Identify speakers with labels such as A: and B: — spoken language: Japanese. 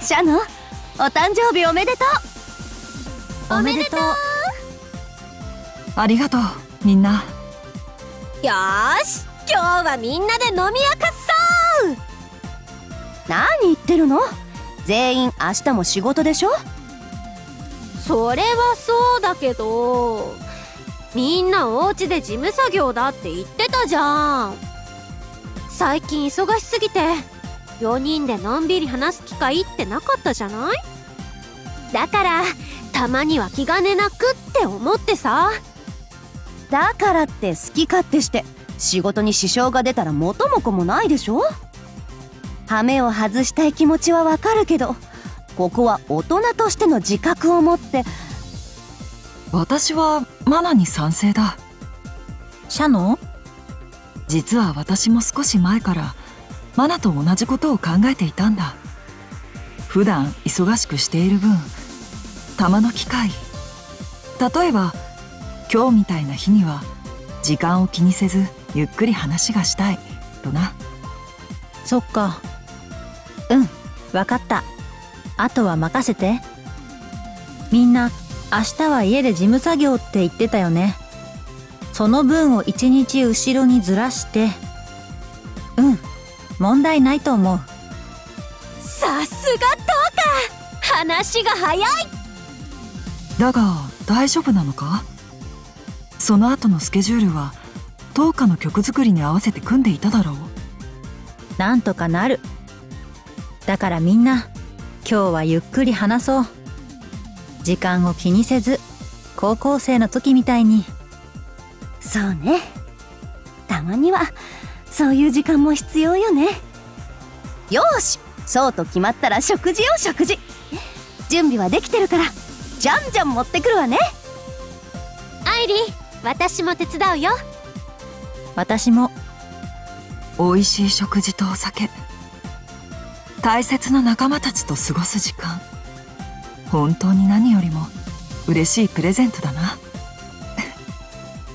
A: シャノ、お誕生日おめでとう。
B: おめでとう。
C: ありがとうみんな。
B: よーし、今日はみんなで飲み明かそう。
A: 何言ってるの？全員明日も仕事でしょ？
B: それはそうだけど、みんなお家で事務作業だって言ってたじゃん。最近忙しすぎて4人でのんびり話す機会ってなかったじゃない？だからたまには気兼ねなくって思ってさ。
A: だからって好き勝手して仕事に支障が出たら元も子もないでしょ？ハメを外したい気持ちはわかるけど、ここは大人としての自覚を持って。
C: 私はマナに賛成だ。
D: シャノ？
C: 実は私も少し前からマナと同じことを考えていたんだ。普段忙しくしている分、たまの機会、例えば今日みたいな日には時間を気にせずゆっくり話がしたいとな。
D: そっか。わかった。あとは任せて。みんな明日は家で事務作業って言ってたよね。その分を1日後ろにずらして。問題ないと思う。
B: さすがトウカ、話が早い。
C: だが大丈夫なのか？その後のスケジュールはトウカの曲作りに合わせて組んでいただろう。
D: なんとかなる。だからみんな今日はゆっくり話そう。時間を気にせず、高校生の時みたいに。
A: そうね、たまにはそういう時間も必要よね。よーし、そうと決まったら食事よ、食事。準備はできてるからじゃんじゃん持ってくるわね。
B: アイリー、私も手伝うよ。
D: 私も。
C: 美味しい食事とお酒、大切な仲間たちと過ごす時間、本当に何よりも嬉しいプレゼントだな。